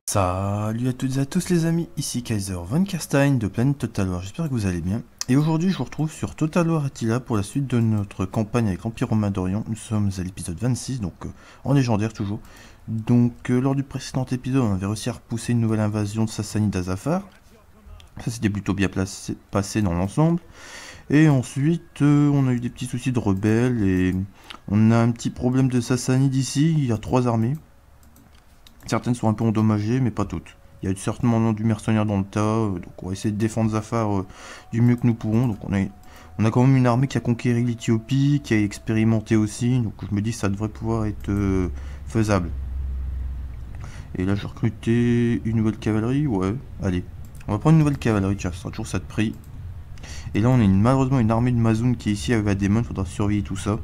Salut à toutes et à tous les amis, ici Kaiser Von Kerstein de Planète Total War, j'espère que vous allez bien. Et aujourd'hui je vous retrouve sur Total War Attila pour la suite de notre campagne avec l'Empire Romain d'Orient. Nous sommes à l'épisode 26, donc en légendaire toujours. Donc lors du précédent épisode on avait réussi à repousser une nouvelle invasion de Sassanides d'Azafar. Ça s'était plutôt bien passé dans l'ensemble. Et ensuite on a eu des petits soucis de rebelles et on a un petit problème de Sassanides ici, il y a 3 armées. Certaines sont un peu endommagées, mais pas toutes. Il y a certainement du mercenaire dans le tas, donc on va essayer de défendre Zafar du mieux que nous pourrons. Donc on a quand même une armée qui a conquéri l'Éthiopie, qui a expérimenté aussi, donc je me dis que ça devrait pouvoir être faisable. Et là j'ai recruté une nouvelle cavalerie, ouais, allez. On va prendre une nouvelle cavalerie, tiens, ça sera toujours ça de prix. Et là on a malheureusement une armée de Mazoun qui est ici avec Adémon, il faudra surveiller tout ça.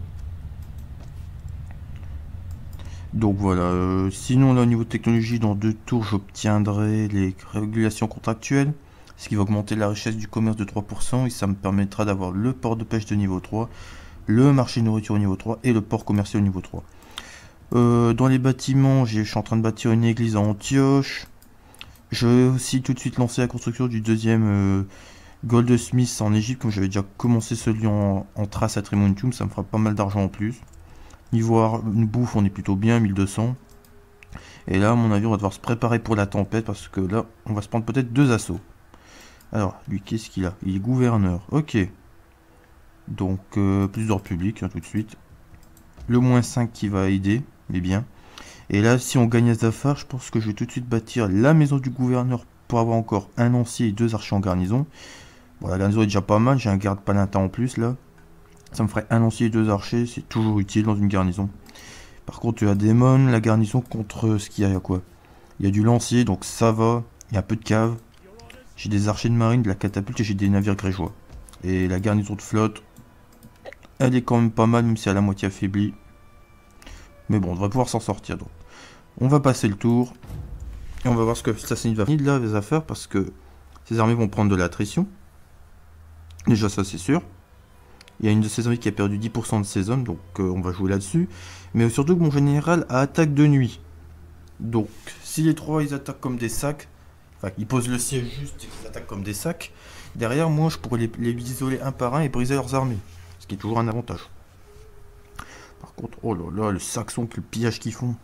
Donc voilà, sinon là au niveau de technologie, dans 2 tours j'obtiendrai les régulations contractuelles, ce qui va augmenter la richesse du commerce de 3% et ça me permettra d'avoir le port de pêche de niveau 3, le marché de nourriture au niveau 3 et le port commercial au niveau 3. Dans les bâtiments, je suis en train de bâtir une église à Antioche. Je vais aussi tout de suite lancer la construction du deuxième Goldsmith en Égypte, comme j'avais déjà commencé celui en Thrace à Trimontium, ça me fera pas mal d'argent en plus. Niveau bouffe, on est plutôt bien, 1200. Et là, à mon avis, on va devoir se préparer pour la tempête parce que là, on va se prendre peut-être 2 assauts. Alors, lui, qu'est-ce qu'il a? Il est gouverneur. Ok. Donc, plus d'ordre public, hein, tout de suite. Le -5 qui va aider, mais bien. Et là, si on gagne à Zafar, je pense que je vais tout de suite bâtir la maison du gouverneur pour avoir encore un lancier et 2 archers en garnison. Bon, la garnison est déjà pas mal, j'ai un garde palantin en plus là. Ça me ferait un lancier et 2 archers, c'est toujours utile dans une garnison. Par contre, tu as Démon, la garnison contre ce qu'il y a quoi? Il y a du lancier, donc ça va. Il y a un peu de cave. J'ai des archers de marine, de la catapulte et j'ai des navires grégeois. Et la garnison de flotte, elle est quand même pas mal, même si elle est à moitié affaiblie. Mais bon, on devrait pouvoir s'en sortir. Donc, on va passer le tour. Et on va voir ce que Sassanid va finir de là, les affaires, parce que ces armées vont prendre de l'attrition. Déjà, ça c'est sûr. Il y a une de ces armées qui a perdu 10% de ses hommes, donc on va jouer là-dessus. Mais surtout que mon général a attaque de nuit. Donc, si les trois ils attaquent comme des sacs, enfin, ils posent le siège juste et qu'ils attaquent comme des sacs, derrière moi je pourrais les isoler un par un et briser leurs armées. Ce qui est toujours un avantage. Par contre, oh là là, le saxon, le pillage qu'ils font.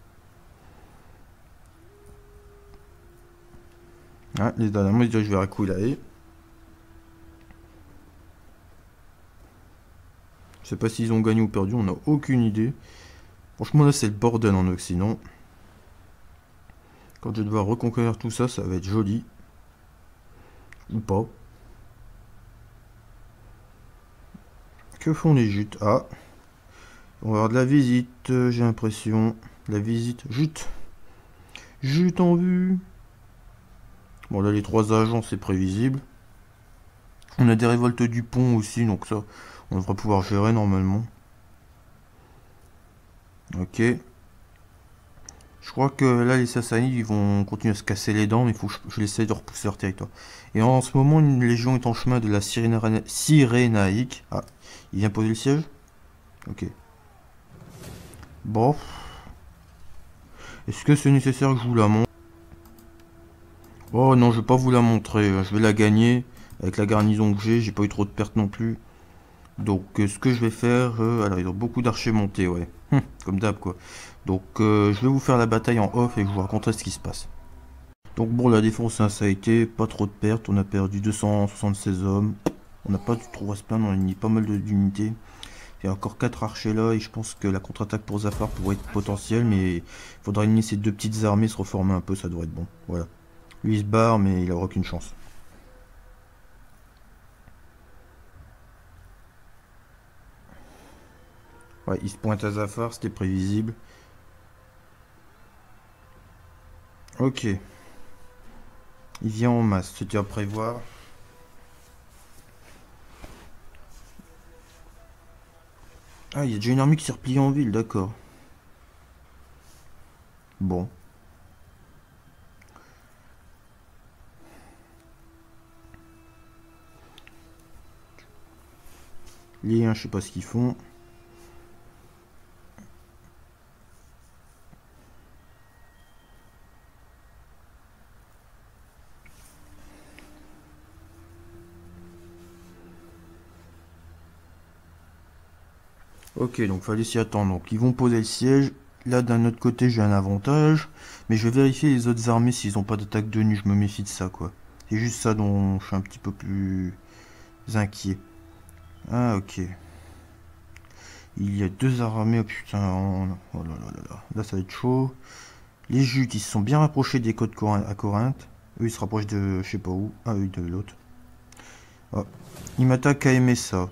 Ah, les Danamois ils disent je vais Rakulae. Je sais pas s'ils ont gagné ou perdu, on n'a aucune idée. Franchement là c'est le bordel en Occident. Quand je vais devoir reconquérir tout ça, ça va être joli. Ou pas. Que font les jutes? Ah, on va avoir de la visite, j'ai l'impression. La visite, jute. Jute en vue. Bon là les 3 agents c'est prévisible. On a des révoltes du pont aussi, donc ça on devrait pouvoir gérer normalement. Ok. Je crois que là les Sassanides ils vont continuer à se casser les dents, mais il faut que je l'essaye de repousser leur territoire. Et en ce moment une légion est en chemin de la Cyrénaïque. Ah, il vient poser le siège. Ok. Bon. Est-ce que c'est nécessaire que je vous la montre? Oh non, je vais pas vous la montrer. Je vais la gagner avec la garnison que j'ai pas eu trop de pertes non plus. Donc ce que je vais faire, alors ils ont beaucoup d'archers montés, ouais. Comme d'hab quoi. Donc je vais vous faire la bataille en off et je vous raconterai ce qui se passe. Donc bon, la défense hein, ça a été pas trop de pertes, on a perdu 276 hommes. On n'a pas du tout à se plaindre, on a mis pas mal d'unités. Il y a encore 4 archers là et je pense que la contre-attaque pour Zafar pourrait être potentielle, mais il faudra unir ces 2 petites armées, se reformer un peu, ça devrait être bon. Voilà. Lui il se barre mais il aura aucune chance. Ouais, il se pointe à Zafar, c'était prévisible. Ok. Il vient en masse, c'était à prévoir. Ah, il y a déjà une armée qui s'est repliée en ville, d'accord. Bon. Les 1, je sais pas ce qu'ils font. Ok, donc fallait s'y attendre. Donc ils vont poser le siège. Là, d'un autre côté, j'ai un avantage. Mais je vais vérifier les autres armées s'ils n'ont pas d'attaque de nuit. Je me méfie de ça, quoi. C'est juste ça dont je suis un petit peu plus inquiet. Ah, ok. Il y a deux armées. Oh putain. Oh là là là là. Là, ça va être chaud. Les Jutes, ils se sont bien rapprochés des côtes à Corinthe. Eux, ils se rapprochent de je sais pas où. Ah, eux, de l'autre. Oh. Ils m'attaquent à MSA.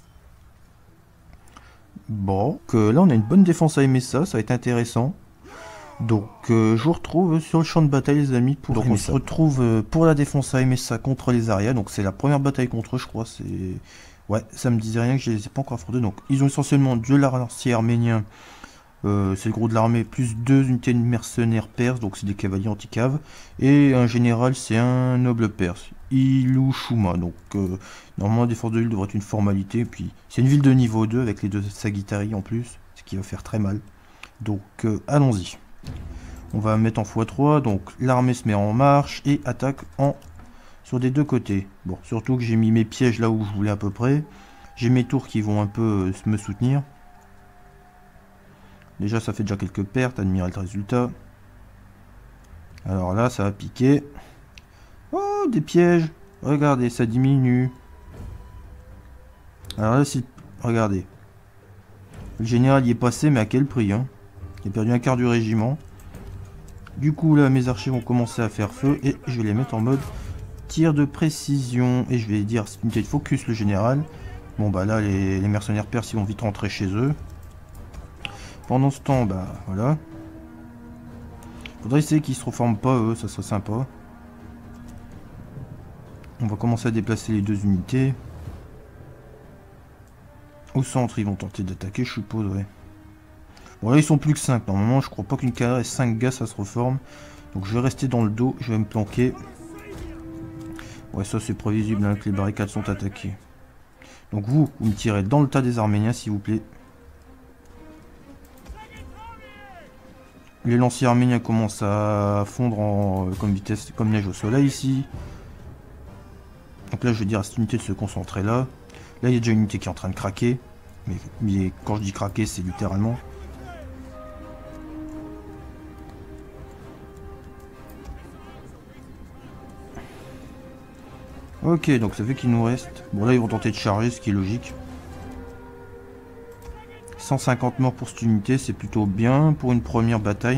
Bon, que là, on a une bonne défense à MSA. Ça va être intéressant. Donc, je vous retrouve sur le champ de bataille, les amis. Donc, on se retrouve pour la défense à MSA contre les Arias. Donc, c'est la première bataille contre eux, je crois. C'est... Ouais, ça me disait rien que je les ai pas encore affrontés. Donc, ils ont essentiellement deux lanciers arméniens. C'est le gros de l'armée, plus deux unités de mercenaires perses. Donc, c'est des cavaliers anti-caves. Et un général, c'est un noble perse. Ilou Shuma. Donc, normalement, des forces de l'île devrait être une formalité. Puis, c'est une ville de niveau 2 avec les deux Sagittari en plus. Ce qui va faire très mal. Donc, allons-y. On va mettre en x3, donc l'armée se met en marche et attaque sur des deux côtés. Bon, surtout que j'ai mis mes pièges là où je voulais à peu près. J'ai mes tours qui vont un peu me soutenir. Déjà, ça fait déjà quelques pertes, admirez le résultat. Alors là, ça va piquer. Oh, des pièges. Regardez, ça diminue. Alors là, regardez. Le général y est passé, mais à quel prix, hein? Il a perdu un quart du régiment. Du coup, là, mes archers vont commencer à faire feu et je vais les mettre en mode tir de précision. Et je vais dire, c'est une unité de focus, le général. Bon, bah là, les mercenaires perses, ils vont vite rentrer chez eux. Pendant ce temps, bah voilà. Faudrait essayer qu'ils se reforment pas, eux, ça serait sympa. On va commencer à déplacer les deux unités. Au centre, ils vont tenter d'attaquer, je suppose, ouais. Bon, là, ils sont plus que 5. Normalement, je crois pas qu'une carrière et 5 gars, ça se reforme. Donc, je vais rester dans le dos. Je vais me planquer. Ouais, ça, c'est prévisible hein, que les barricades sont attaquées. Donc, vous me tirez dans le tas des Arméniens, s'il vous plaît. Les lanciers arméniens commencent à fondre comme vitesse, comme neige au soleil, ici. Donc là, je vais dire à cette unité de se concentrer là. Là, il y a déjà une unité qui est en train de craquer. Mais quand je dis craquer, c'est littéralement... Ok, donc ça fait qu'il nous reste... Bon, là, ils vont tenter de charger, ce qui est logique. 150 morts pour cette unité, c'est plutôt bien pour une première bataille.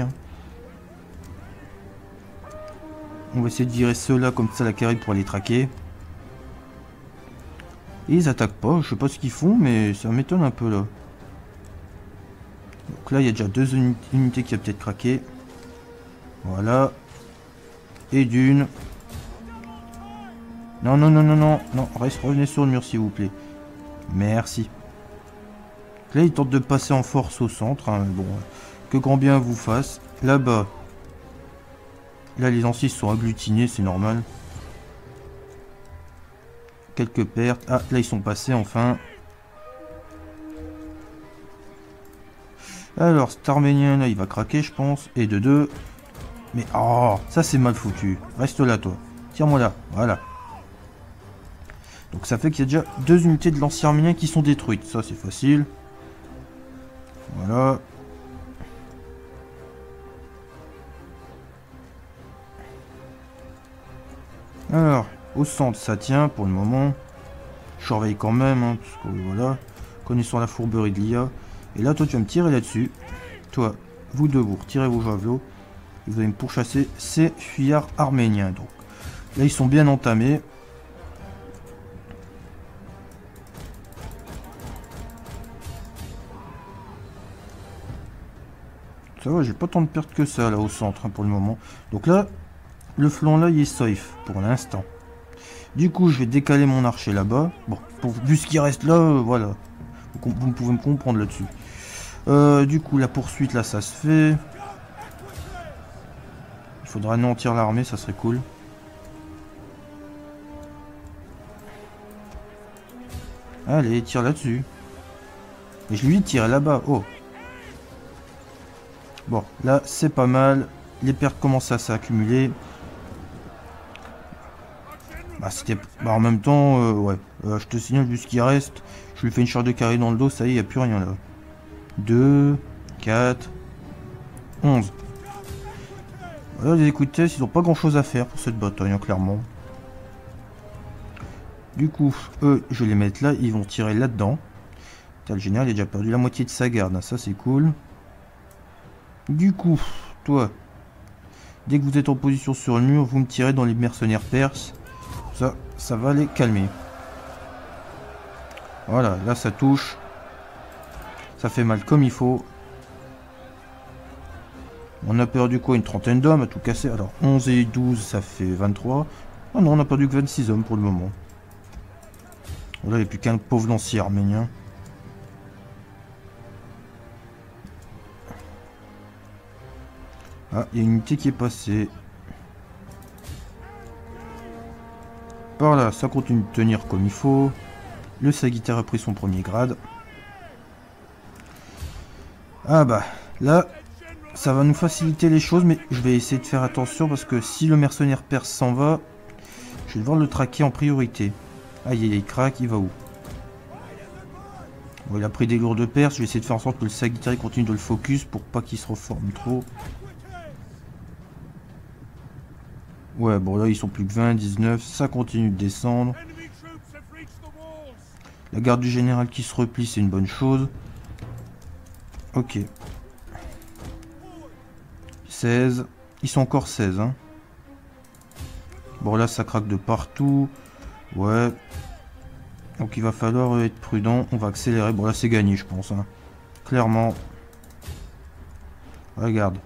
On va essayer de virer ceux-là, comme ça, la carrière pour les traquer. Et ils attaquent pas, je sais pas ce qu'ils font, mais ça m'étonne un peu, là. Donc là, il y a déjà deux unités qui a peut-être craqué. Voilà. Et d'une... Non, non, non, non, non, non, revenez sur le mur s'il vous plaît. Merci. Là, il tente de passer en force au centre. Hein. Bon, que grand bien vous fasse. Là-bas. Là, les anciens sont agglutinés, c'est normal. Quelques pertes. Ah, là, ils sont passés enfin. Alors, cet arménien, là, il va craquer, je pense. Et de deux. Mais, oh, ça, c'est mal foutu. Reste là, toi. Tire-moi là. Voilà. Donc ça fait qu'il y a déjà deux unités de lanciers arméniens qui sont détruites. Ça c'est facile. Voilà. Alors, au centre ça tient pour le moment. Je surveille quand même, hein, parce que voilà. Connaissant la fourberie de l'IA. Et là toi tu vas me tirer là-dessus. Toi, vous deux, vous retirez vos javelots. Et vous allez me pourchasser ces fuyards arméniens. Donc là ils sont bien entamés. Ça va, j'ai pas tant de pertes que ça là au centre hein, pour le moment. Donc là, le flanc là il est safe pour l'instant. Du coup, je vais décaler mon archer là-bas. Bon, vu ce qui reste là, voilà. Vous pouvez me comprendre là-dessus. Du coup, la poursuite là, ça se fait. Il faudra anéantir l'armée, ça serait cool. Allez, tire là-dessus. Et je lui tire là-bas. Oh. Bon, là, c'est pas mal. Les pertes commencent à s'accumuler. Bah, c'était... Bah, en même temps, ouais. Je te signale, vu ce qui reste. Je lui fais une charge de carré dans le dos, ça y est, il n'y a plus rien là. 2, 4, 11. Voilà, les écouteurs, ils n'ont pas grand chose à faire pour cette bataille, hein, clairement. Du coup, eux, je vais les mettre là, ils vont tirer là-dedans. Le général il a déjà perdu la moitié de sa garde, hein, ça c'est cool. Du coup, toi, dès que vous êtes en position sur le mur, vous me tirez dans les mercenaires perses. Ça va les calmer. Voilà, là ça touche. Ça fait mal comme il faut. On a perdu quoi? Une trentaine d'hommes à tout casser. Alors 11 et 12 ça fait 23. Oh non, on a perdu que 26 hommes pour le moment. Voilà, il n'y a plus qu'un pauvre lancier arménien. Ah, il y a une unité qui est passée. Par là, ça continue de tenir comme il faut. Le sagittaire a pris son premier grade. Ah bah, là, ça va nous faciliter les choses, mais je vais essayer de faire attention parce que si le mercenaire perse s'en va, je vais devoir le traquer en priorité. Aïe, il craque, il va où? Bon, il a pris des lourdes perses, je vais essayer de faire en sorte que le sagittaire continue de le focus pour pas qu'il se reforme trop. Ouais, bon là ils sont plus que 20, 19, ça continue de descendre. La garde du général qui se replie, c'est une bonne chose. Ok. 16. Ils sont encore 16, hein. Bon là ça craque de partout. Ouais. Donc il va falloir être prudent. On va accélérer. Bon là c'est gagné je pense, hein. Clairement. Regarde.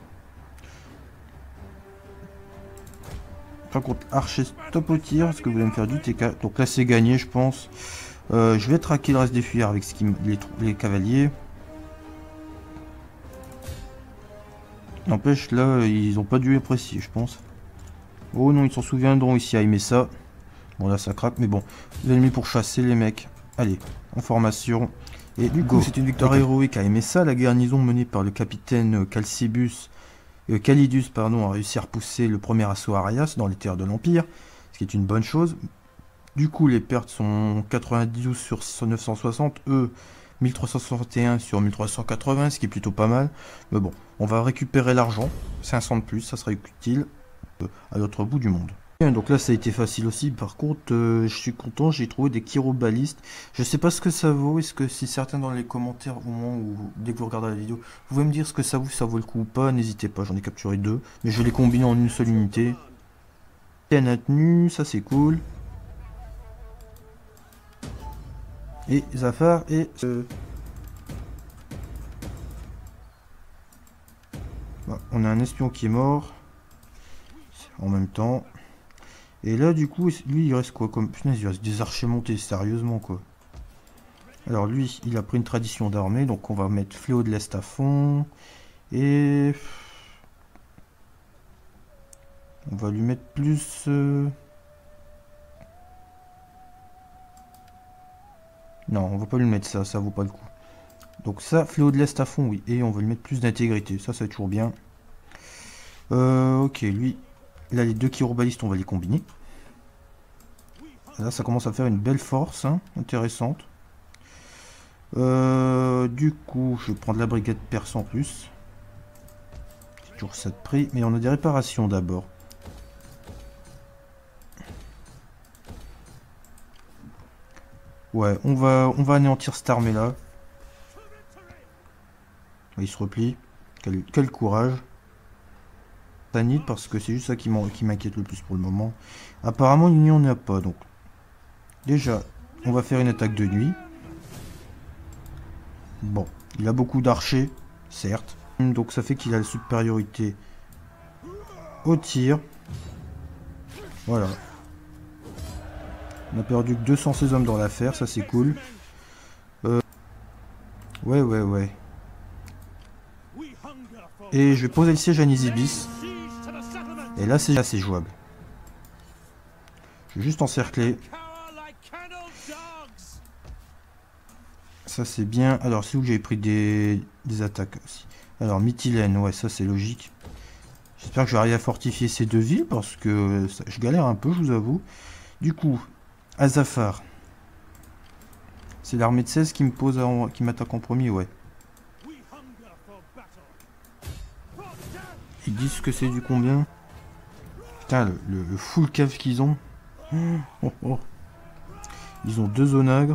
Par contre, archer stop au tir, parce que vous allez me faire du TK. Donc là c'est gagné je pense. Je vais traquer le reste des fuyards avec les cavaliers. N'empêche là, ils ont pas dû apprécier je pense. Oh non, ils s'en souviendront ici à aimer ça. Bon là ça craque, mais bon. Vous avez mis pour chasser les mecs. Allez, en formation. Et du coup c'est une victoire héroïque à aimer ça. La garnison menée par le capitaine Calidus pardon, a réussi à repousser le premier assaut Arias dans les terres de l'Empire, ce qui est une bonne chose. Du coup, les pertes sont 92 sur 960, eux 1361 sur 1380, ce qui est plutôt pas mal. Mais bon, on va récupérer l'argent, 500 de plus, ça sera utile à l'autre bout du monde. Donc là ça a été facile aussi, par contre je suis content, j'ai trouvé des chirobalistes. Je sais pas ce que ça vaut, est-ce que si certains dans les commentaires au moment où dès que vous regardez la vidéo, vous pouvez me dire ce que ça vaut le coup ou pas, n'hésitez pas, j'en ai capturé 2, mais je les combine en une seule unité. Et la tenue, ça c'est cool. Et Zafar et on a un espion qui est mort en même temps. Et là, du coup, lui, il reste quoi comme... Putain, il reste des archers montés, sérieusement, quoi. Alors, lui, il a pris une tradition d'armée, donc on va mettre Fléau de l'Est à fond. Et... on va lui mettre plus... Non, on va pas lui mettre ça, ça vaut pas le coup. Donc ça, Fléau de l'Est à fond, oui. Et on va lui mettre plus d'intégrité, ça va être toujours bien. Ok, lui... Là, les deux chirobalistes, on va les combiner. Là, ça commence à faire une belle force, hein, intéressante. Du coup, je vais prendre la brigade perse en plus. C'est toujours ça de prix, mais on a des réparations d'abord. Ouais, on va anéantir cette armée-là. Il se replie. Quel courage. Tanit, parce que c'est juste ça qui m'inquiète le plus pour le moment. Apparemment, il n'y en a pas, donc. Déjà, on va faire une attaque de nuit. Bon, il a beaucoup d'archers, certes. Donc ça fait qu'il a la supériorité au tir. Voilà. On a perdu que 216 hommes dans l'affaire, ça c'est cool. Ouais. Et je vais poser le siège à Nisibis. Et là c'est jouable. Je vais juste encercler. Ça c'est bien. Alors c'est où que j'avais pris des attaques aussi. Alors Mytilène, ouais ça c'est logique. J'espère que je vais arriver à fortifier ces deux villes parce que je galère un peu, je vous avoue. Du coup, Azafar. C'est l'armée de 16 qui me pose qui m'attaque en premier, ouais. disent ce que c'est du combien. Putain, le full cave qu'ils ont. Oh, oh. Ils ont 2 onagres.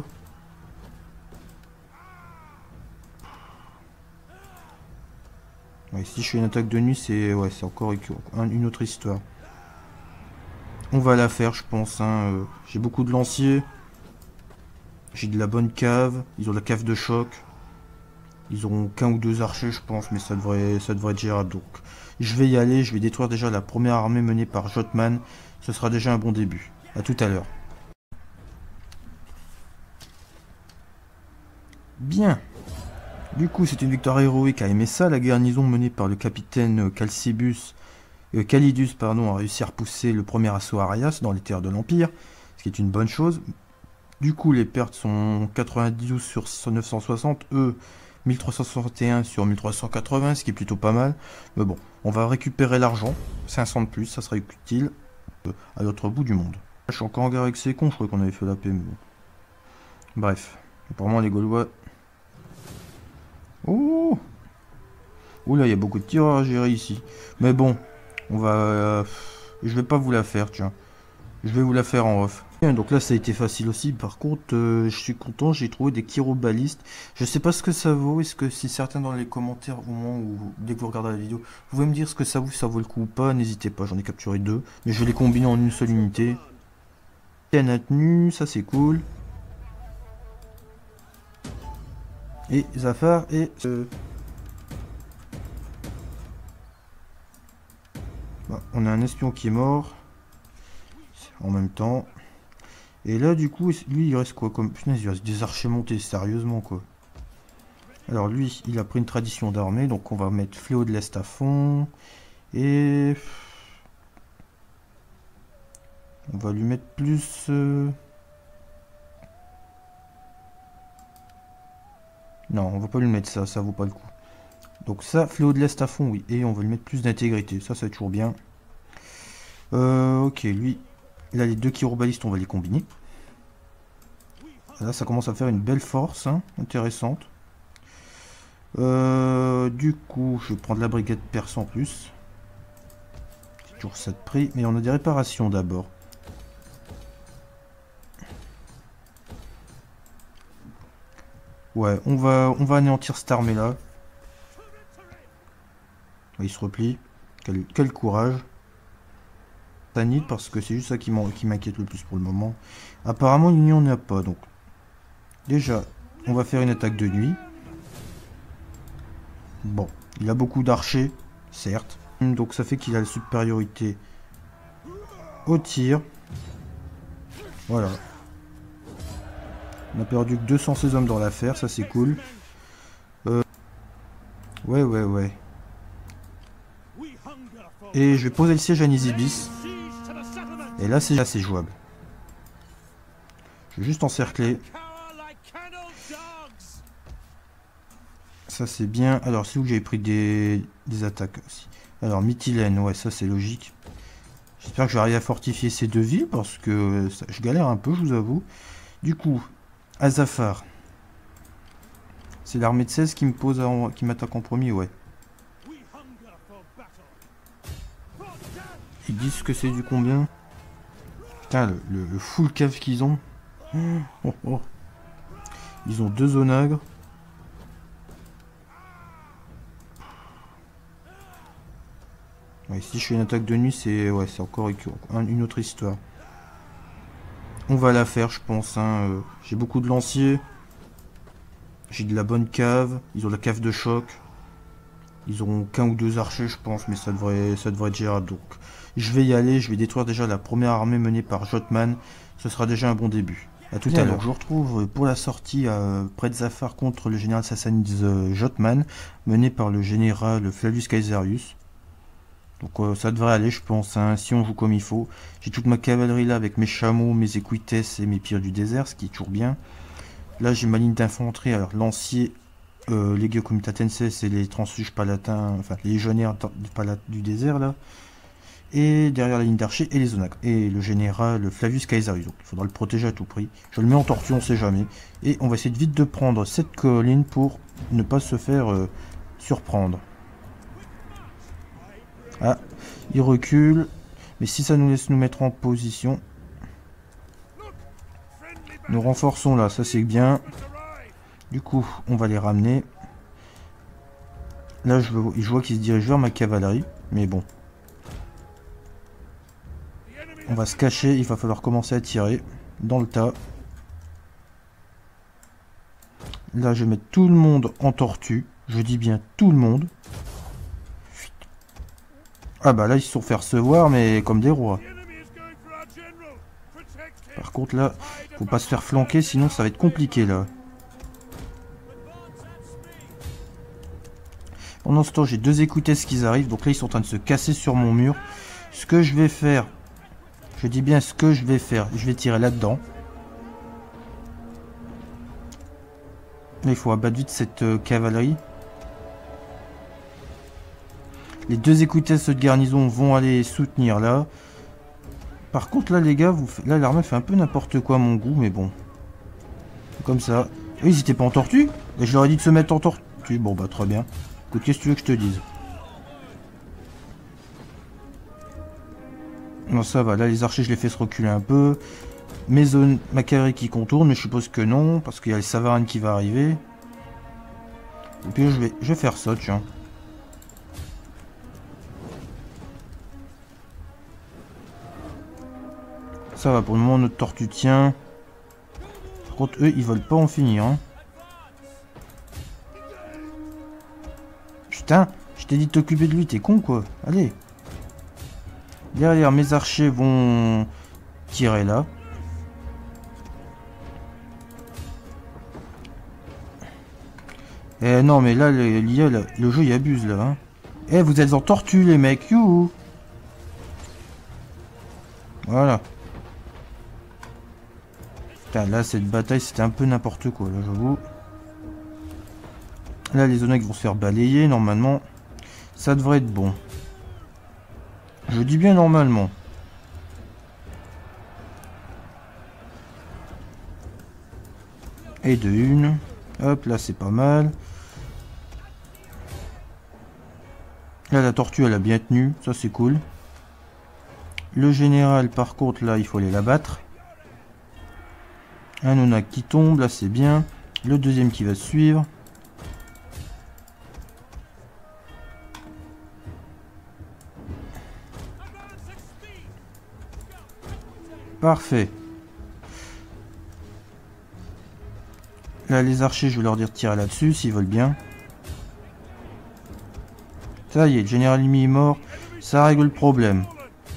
Ouais, si je fais une attaque de nuit, c'est encore une autre histoire. On va la faire, je pense. Hein. J'ai beaucoup de lanciers. J'ai de la bonne cave. Ils ont la cave de choc. Ils auront qu'un ou 2 archers, je pense, mais ça devrait être gérable. Donc, je vais y aller. Je vais détruire déjà la première armée menée par Jotman. Ce sera déjà un bon début. A tout à l'heure. Bien. Du coup, c'est une victoire héroïque à Emesa. La garnison menée par le capitaine Calidus a réussi à repousser le premier assaut Arias dans les terres de l'Empire, ce qui est une bonne chose. Du coup, les pertes sont 92 sur 960, eux 1361 sur 1380, ce qui est plutôt pas mal. Mais bon, on va récupérer l'argent, 500 de plus, ça sera utile à l'autre bout du monde. Je suis encore en guerre avec ces cons, je croyais qu'on avait fait la paix, mais bon. Bref, apparemment les Gaulois... Oh! Oula, il y a beaucoup de tireurs à gérer ici. Mais bon, on va... je vais pas vous la faire, tiens. Je vais vous la faire en off. Donc là, ça a été facile aussi. Par contre, je suis content, j'ai trouvé des chirobalistes. Je sais pas ce que ça vaut. Est-ce que si certains dans les commentaires, au moment où, dès que vous regardez la vidéo, vous pouvez me dire ce que ça vaut le coup ou pas. N'hésitez pas, j'en ai capturé 2. Mais je vais les combiner en une seule unité. Tienne à tenue, ça c'est cool. Et Zafar et... Bah, on a un espion qui est mort. En même temps. Et là, du coup, lui, il reste quoi comme... Putain, il reste des archers montés, sérieusement, quoi. Alors, lui, il a pris une tradition d'armée, donc on va mettre Fléau de l'Est à fond. Et... on va lui mettre plus... Non, on va pas lui mettre ça, ça vaut pas le coup. Donc ça, Fléau de l'Est à fond, oui. Et on va lui mettre plus d'intégrité, ça c'est toujours bien. Ok, lui... Là, les 2 chirobalistes, on va les combiner. Là, ça commence à faire une belle force, hein, intéressante. Du coup, je vais prendre la brigade perse en plus. C'est toujours ça de prix, mais on a des réparations d'abord. Ouais, on va anéantir cette armée-là. Il se replie. Quel courage. Tanite, parce que c'est juste ça qui m'inquiète le plus pour le moment. Apparemment, il n'y en a pas, donc... Déjà, on va faire une attaque de nuit. Bon, il a beaucoup d'archers, certes. Donc ça fait qu'il a la supériorité au tir. Voilà. On a perdu que 216 hommes dans l'affaire, ça c'est cool. Ouais. Et je vais poser le siège à Nisibis. Et là c'est jouable. Je vais juste encercler. Ça c'est bien. Alors c'est où j'ai pris des attaques aussi. Alors Mytilène, ouais ça c'est logique. J'espère que je vais arriver à fortifier ces 2 villes parce que je galère un peu, je vous avoue. Du coup, Azafar. C'est l'armée de 16 qui qui m'attaque en premier, ouais. Ils disent que c'est du combien. Putain, le full cave qu'ils ont. Oh, oh. Ils ont 2 onagres. Ouais, si je fais une attaque de nuit, c'est encore une autre histoire. On va la faire, je pense. Hein. J'ai beaucoup de lanciers. J'ai de la bonne cave. Ils ont la cave de choc. Ils auront qu'un ou 2 archers, je pense, mais ça devrait être gérable. Donc, je vais y aller. Je vais détruire déjà la première armée menée par Jotman. Ce sera déjà un bon début. A tout à l'heure. Je vous retrouve pour la sortie près de Zafar contre le général sassanide Jotman, mené par le général Flavius Caesarius. Donc ça devrait aller, je pense, hein, si on joue comme il faut. J'ai toute ma cavalerie là avec mes chameaux, mes équites et mes pires du désert, ce qui est toujours bien. Là j'ai ma ligne d'infanterie, alors lancier, Legio Comitatenses et les transfuges palatins, enfin les légionnaires du désert là. Et derrière la ligne d'archers et les onagres. Et le général Flavius Caesarius, donc il faudra le protéger à tout prix. Je le mets en tortue, on sait jamais. Et on va essayer vite de prendre cette colline pour ne pas se faire surprendre. Ah, il recule. Mais si ça nous laisse nous mettre en position. Nous renforçons là, ça c'est bien. Du coup, on va les ramener. Là, je vois qu'ils se dirigent vers ma cavalerie. Mais bon. On va se cacher, il va falloir commencer à tirer. Dans le tas. Là, je vais mettre tout le monde en tortue. Je dis bien tout le monde. Ah bah là, ils se sont fait recevoir, mais comme des rois. Par contre, là, faut pas se faire flanquer, sinon ça va être compliqué, là. Pendant ce temps, j'ai deux écoutesses qui arrivent. Donc là, ils sont en train de se casser sur mon mur. Ce que je vais faire... Je dis bien ce que je vais faire. Je vais tirer là-dedans. Là, il faut abattre vite cette cavalerie. Les deux écoutesses de garnison vont aller soutenir là. Par contre, là, les gars, là, l'armée fait un peu n'importe quoi à mon goût, mais bon. Comme ça. Eux, ils étaient pas en tortue. Et je leur ai dit de se mettre en tortue. Bon, bah, très bien. Écoute, qu'est-ce que tu veux que je te dise? Non, ça va. Là, les archers, je les fais se reculer un peu. Mes zones, ma cavalerie qui contourne, mais je suppose que non, parce qu'il y a le Savarin qui va arriver. Et puis, je vais faire ça, tiens. Ça va, pour le moment, notre tortue tient. Par contre, eux, ils veulent pas en finir. Hein. Putain, je t'ai dit de t'occuper de lui, t'es con, quoi. Allez. Derrière, mes archers vont tirer là. Eh non, mais là, l'IA, le jeu, il abuse, là. Hein. Eh, vous êtes en tortue, les mecs. Youhou. Voilà. Putain, là, cette bataille, c'était un peu n'importe quoi, là, j'avoue. Là, les Onags vont se faire balayer, normalement. Ça devrait être bon. Je dis bien normalement. Et de une. Hop, là, c'est pas mal. Là, la tortue, elle a bien tenu. Ça, c'est cool. Le général, par contre, là, il faut aller l'abattre. Un Onag qui tombe, là, c'est bien. Le deuxième qui va suivre. Parfait. Là, les archers, je vais leur dire de tirer là-dessus, s'ils veulent bien. Ça y est, le général ennemi est mort. Ça règle le problème.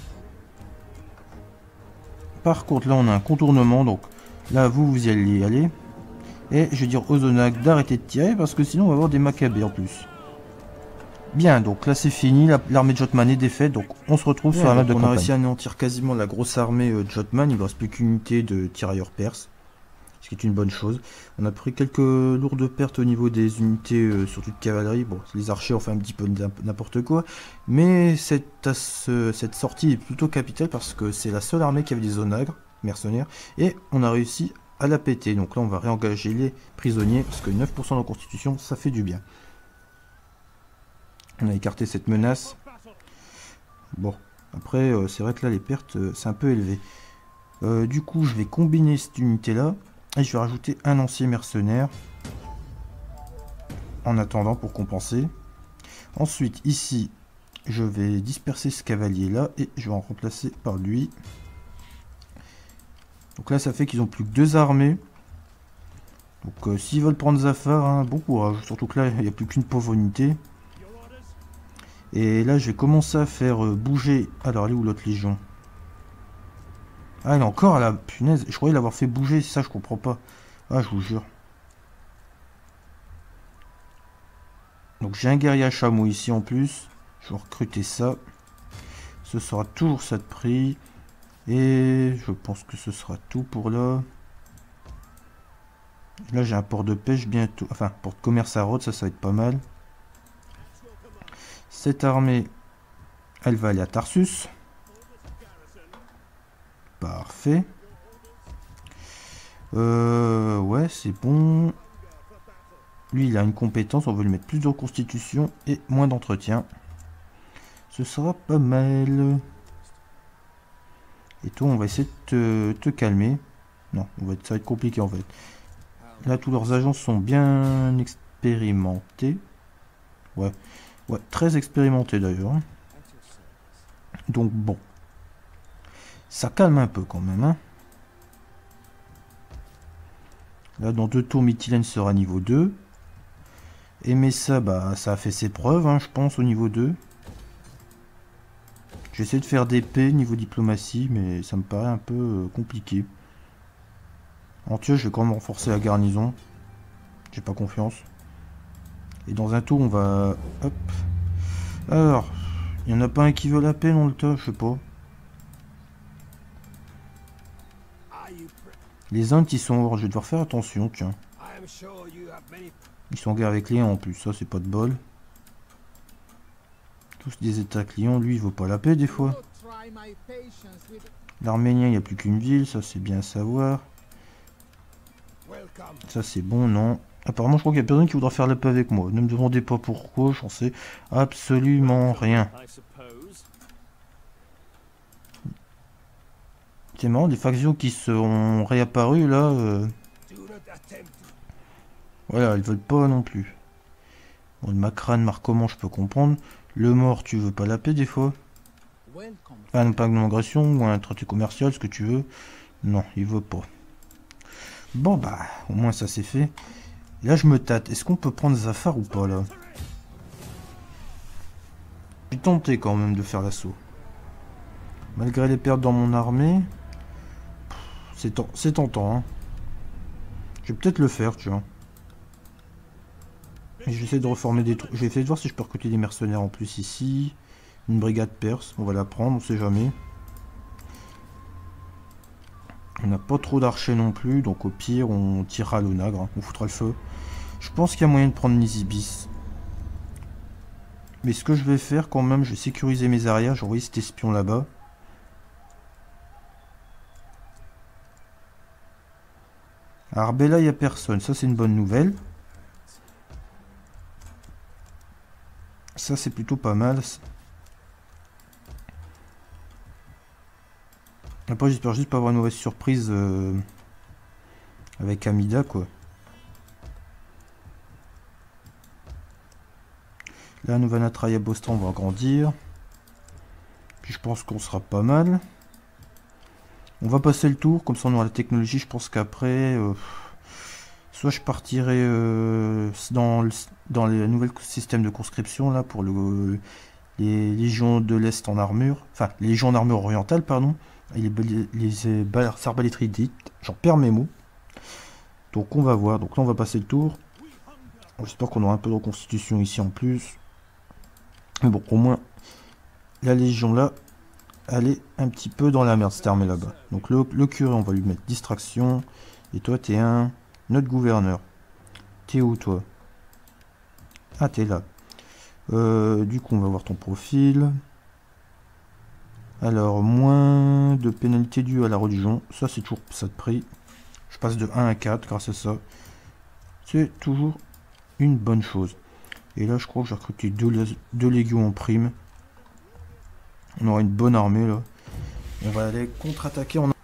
Par contre, là, on a un contournement. Donc, là, vous y allez y aller. Et je vais dire aux Onags d'arrêter de tirer, parce que sinon, on va avoir des Maccabées en plus. Bien, donc là, c'est fini. L'armée de Jotman est défaite. Donc, on se retrouve sur la map de campagne. On a réussi à anéantir quasiment la grosse armée de Jotman. Il ne reste plus qu'une unité de tirailleurs perses. Ce qui est une bonne chose. On a pris quelques lourdes pertes au niveau des unités, surtout de cavalerie. Bon, les archers ont fait un petit peu n'importe quoi. Mais cette sortie est plutôt capitale parce que c'est la seule armée qui avait des onagres mercenaires. Et on a réussi à la péter. Donc là, on va réengager les prisonniers parce que 9% de constitution, ça fait du bien. On a écarté cette menace. Bon, après, c'est vrai que là, les pertes, c'est un peu élevé. Du coup, je vais combiner cette unité-là. Et je vais rajouter un ancien mercenaire. En attendant, pour compenser. Ensuite, ici, je vais disperser ce cavalier-là. Et je vais en remplacer par lui. Donc là, ça fait qu'ils n'ont plus que 2 armées. Donc, s'ils veulent prendre Zafar, hein, bon courage. Surtout que là, il n'y a plus qu'une pauvre unité. Et là, je vais commencer à faire bouger... Alors, elle est où l'autre légion? Ah, elle est encore à la punaise. Je croyais l'avoir fait bouger, ça, je comprends pas. Ah, je vous jure. Donc, j'ai un guerrier à chameau ici en plus. Je vais recruter ça. Ce sera toujours ça de prix. Et je pense que ce sera tout pour là. Là, j'ai un port de pêche bientôt. Enfin, port de commerce à Rhodes, ça va être pas mal. Cette armée, elle va aller à Tarsus. Parfait. Ouais, c'est bon. Lui, il a une compétence. On veut lui mettre plus de constitution et moins d'entretien. Ce sera pas mal. Et toi, on va essayer de te calmer. Non, ça va être compliqué en fait. Là, tous leurs agents sont bien expérimentés. Ouais, ouais, très expérimentés d'ailleurs. Donc bon, ça calme un peu quand même. Hein. Là, dans 2 tours, Mytilène sera niveau 2. Et Messa, bah, ça a fait ses preuves, hein, je pense, au niveau 2. J'essaie de faire des P niveau diplomatie, mais ça me paraît un peu compliqué. Antioche, je vais quand même renforcer la garnison. J'ai pas confiance. Et dans un tour, on va... Hop. Alors, il n'y en a pas un qui veut la paix dans le tas, je sais pas. Les Indes, ils sont hors, je vais devoir faire attention, tiens. Ils sont en guerre avec les en plus, ça c'est pas de bol. Tous des états clients, lui il veut pas la paix des fois. L'Arménien, il n'y a plus qu'une ville, ça c'est bien à savoir. Ça c'est bon, non. Apparemment je crois qu'il y a personne qui voudra faire la paix avec moi. Ne me demandez pas pourquoi, j'en sais absolument rien. C'est marrant, des factions qui sont réapparues là. Voilà, elles veulent pas non plus. Bon, le Macrane, Marcoman, je peux comprendre. Le mort, tu veux pas la paix des fois? Un pacte d'agression ou un traité commercial, ce que tu veux. Non, il veut pas. Bon bah, au moins ça c'est fait. Et là je me tâte. Est-ce qu'on peut prendre Zafar ou pas là? Je suis tenté quand même de faire l'assaut. Malgré les pertes dans mon armée. C'est tentant, hein. Je vais peut-être le faire, tu vois. Et je vais essayer de reformer des troupes. Je vais essayer de voir si je peux recruter des mercenaires en plus ici. Une brigade perse, on va la prendre, on sait jamais. On n'a pas trop d'archers non plus, donc au pire on tirera l'onagre, hein. On foutra le feu. Je pense qu'il y a moyen de prendre Nisibis. Mais ce que je vais faire quand même, je vais sécuriser mes arrières, j'ai envoyé cet espion là-bas. À Arbella, il n'y a personne, ça c'est une bonne nouvelle. Ça c'est plutôt pas mal. Après j'espère juste pas avoir une mauvaise surprise avec Amida quoi. Là Novanatraya Bostan va grandir. Puis je pense qu'on sera pas mal. On va passer le tour, comme ça on aura la technologie. Je pense qu'après, soit je partirai dans les nouveaux systèmes de conscription là pour les légions de l'Est en armure, enfin les légions en armure orientale, pardon, et les arbalétriers dites, j'en perds mes mots. Donc on va voir, donc là on va passer le tour. J'espère qu'on aura un peu de reconstitution ici en plus. Mais bon, au moins, la légion là, elle est un petit peu dans la merde cette armée là-bas. Donc le curé, on va lui mettre distraction. Et toi, t'es notre gouverneur. T'es où toi? Ah, t'es là. Du coup, on va voir ton profil. Alors, moins de pénalités dues à la religion. Ça, c'est toujours ça de prix. Je passe de 1 à 4 grâce à ça. C'est toujours une bonne chose. Et là, je crois que j'ai recruté deux légions en prime. On aura une bonne armée, là. On va aller contre-attaquer en...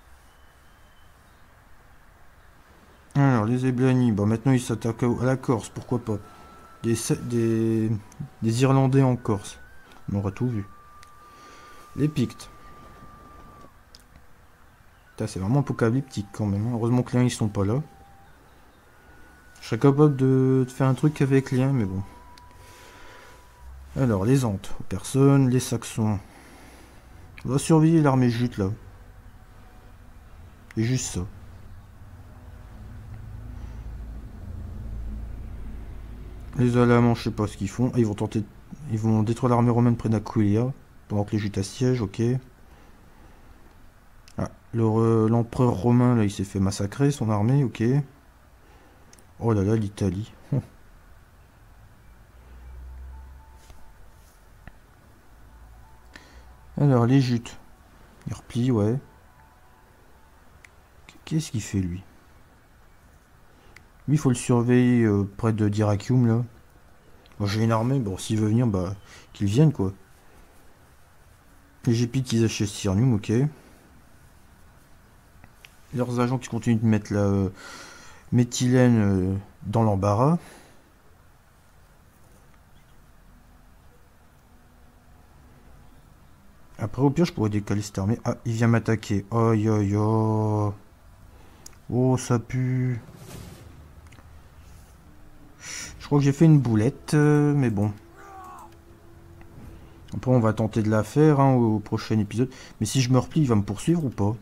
Alors, les Eblani, bah maintenant ils s'attaquent à la Corse, pourquoi pas. Des Irlandais en Corse. On aura tout vu. Les Pictes. C'est vraiment apocalyptique quand même. Hein. Heureusement que les liens ils sont pas là. Je serais capable de faire un truc avec les liens, mais bon. Alors, les Antes, personne, les Saxons. On va surveiller l'armée jute là. Et juste ça. Les Alamans, je sais pas ce qu'ils font. Ah, ils vont tenter. Ils vont détruire l'armée romaine près d'Aquileia. Pendant que les jutes assiègent, ok. Ah, l'empereur romain, là, il s'est fait massacrer, son armée, ok. Oh là là, l'Italie. Alors, les jutes. Il replie, ouais. Qu'est-ce qu'il fait, lui? Lui, il faut le surveiller près de d'Irakium, là. Bon, j'ai une armée, bon, s'il veut venir, bah, qu'il vienne, quoi. Les GP qu'ils achètent Sirnium, ok. Leurs agents qui continuent de mettre la méthylène dans l'embarras. Après, au pire, je pourrais décaler cette armée. Ah, il vient m'attaquer. Aïe, aïe, aïe. Oh, ça pue. Je crois que j'ai fait une boulette, mais bon. Après, on va tenter de la faire hein, au prochain épisode. Mais si je me replie, il va me poursuivre ou pas?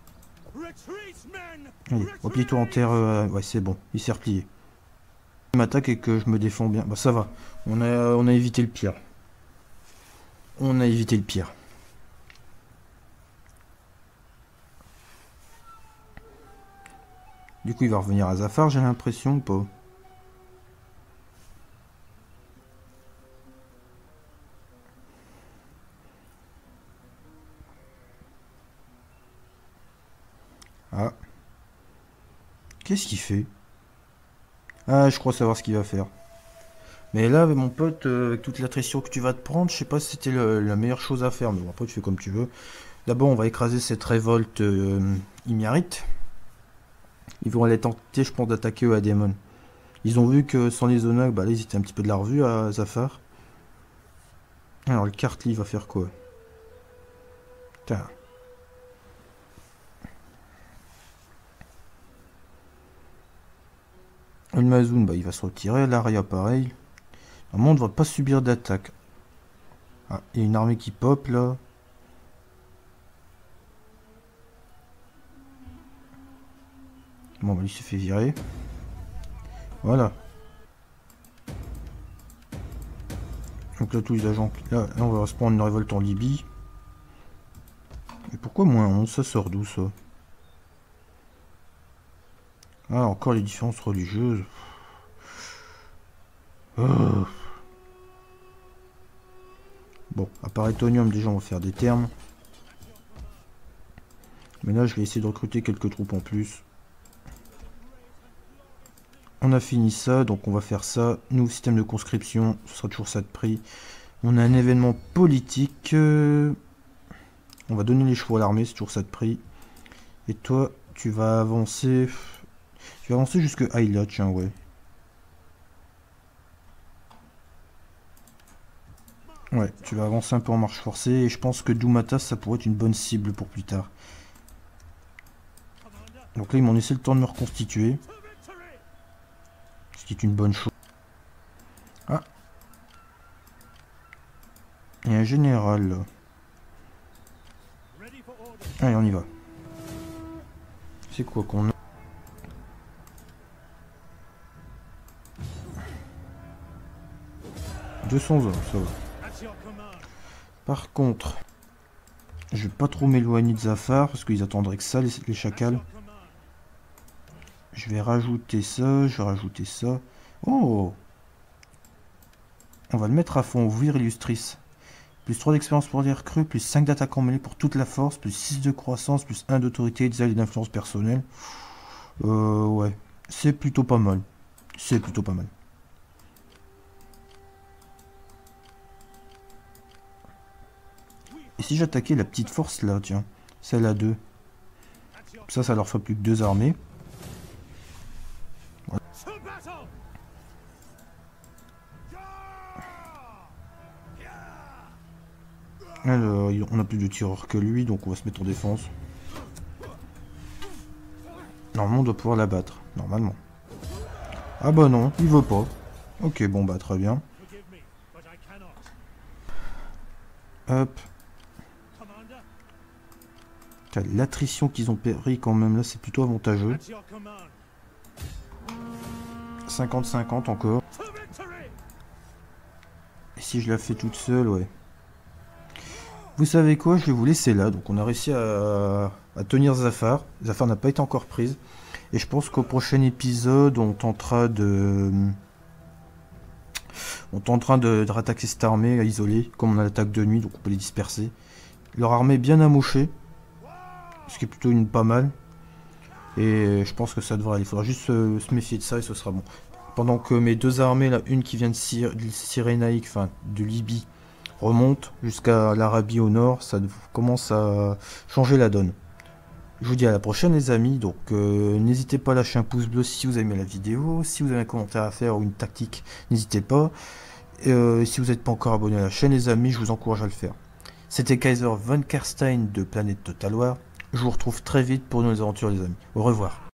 Allez, replie-toi en terre. Ouais, c'est bon. Il s'est replié. Il m'attaque et que je me défends bien. Bah, ça va. On a évité le pire. On a évité le pire. Du coup, il va revenir à Zafar, j'ai l'impression, ou pas? Ah. Qu'est-ce qu'il fait? Ah, je crois savoir ce qu'il va faire. Mais là, mon pote, avec toute l'attrition que tu vas te prendre, je sais pas si c'était la meilleure chose à faire. Mais bon, après, tu fais comme tu veux. D'abord, on va écraser cette révolte Imiarite. Ils vont aller tenter, je pense, d'attaquer eux à Daemon. Ils ont vu que sans les Zonags, bah là, ils étaient un petit peu de la revue à Zafar. Alors, le Kartli va faire quoi? Putain. Le Mazoun, bah, il va se retirer. L'Aria, pareil. Normalement, on ne va pas subir d'attaque. Ah, il y a une armée qui pop, là. Bon, bah, il se fait virer. Voilà. Donc là, tous les agents... Là, on va se prendre une révolte en Libye. Mais pourquoi moins 11? Ça sort d'où, ça? Ah, encore les différences religieuses. Oh. Bon, à part Etonium, déjà, on va faire des termes. Mais là, je vais essayer de recruter quelques troupes en plus. On a fini ça, donc on va faire ça. Nous, système de conscription, ce sera toujours ça de prix. On a un événement politique. On va donner les chevaux à l'armée, c'est toujours ça de prix. Et toi, tu vas avancer... Tu vas avancer jusque Ayla, tiens, ouais. Ouais, tu vas avancer un peu en marche forcée. Et je pense que Doumatas, ça pourrait être une bonne cible pour plus tard. Donc là, ils m'ont laissé le temps de me reconstituer. Ce qui est une bonne chose. Ah. Il y a un général, là. Allez, on y va. C'est quoi qu'on a? « 200 hommes, ça va. Par contre, je vais pas trop m'éloigner de Zafar, parce qu'ils attendraient que ça, les chacals. Je vais rajouter ça, je vais rajouter ça. Oh! On va le mettre à fond, ouvrir Illustris. Plus 3 d'expérience pour les recrues, plus 5 d'attaque en mêlée pour toute la force, plus 6 de croissance, plus 1 d'autorité, d'ailes et d'influence personnelle. Ouais. C'est plutôt pas mal. C'est plutôt pas mal. Et si j'attaquais la petite force là, tiens. Celle à 2. Ça leur ferait plus que 2 armées. Voilà. Alors, on a plus de tireurs que lui, donc on va se mettre en défense. Normalement, on doit pouvoir l'abattre. Normalement. Ah bah non, il veut pas. Ok, bon bah très bien. Hop. L'attrition qu'ils ont pris quand même là, c'est plutôt avantageux. 50-50 encore. Et si je la fais toute seule, ouais. Vous savez quoi, je vais vous laisser là. Donc on a réussi à tenir Zafar. Zafar n'a pas été encore prise. Et je pense qu'au prochain épisode, on tentera de rattaquer cette armée isolée. Comme on a l'attaque de nuit, donc on peut les disperser. Leur armée est bien amochée. Ce qui est plutôt une pas mal. Et je pense que ça devrait aller. Il faudra juste se méfier de ça et ce sera bon. Pendant que mes deux armées, là, une qui vient de Cyrénaïque, enfin de Libye, remonte jusqu'à l'Arabie au nord, ça commence à changer la donne. Je vous dis à la prochaine les amis, donc n'hésitez pas à lâcher un pouce bleu si vous avez aimé la vidéo, si vous avez un commentaire à faire ou une tactique, n'hésitez pas. Si vous n'êtes pas encore abonné à la chaîne les amis, je vous encourage à le faire. C'était Kaiser Von Kerstein de Planète Total War. Je vous retrouve très vite pour nos aventures les amis. Au revoir.